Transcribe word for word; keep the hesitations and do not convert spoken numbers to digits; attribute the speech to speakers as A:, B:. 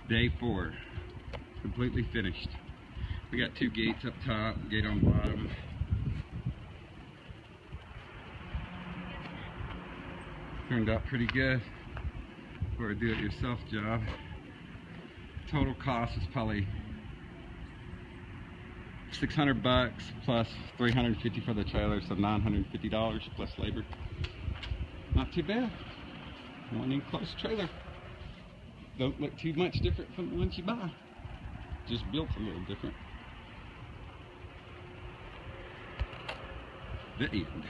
A: Day four, completely finished. We got two gates up top, gate on bottom. Turned out pretty good for a do-it-yourself job. Total cost is probably six hundred bucks plus three hundred fifty for the trailer, so nine hundred fifty dollars plus labor. Not too bad. One enclosed trailer. Don't look too much different from the ones you buy. Just built a little different. The end.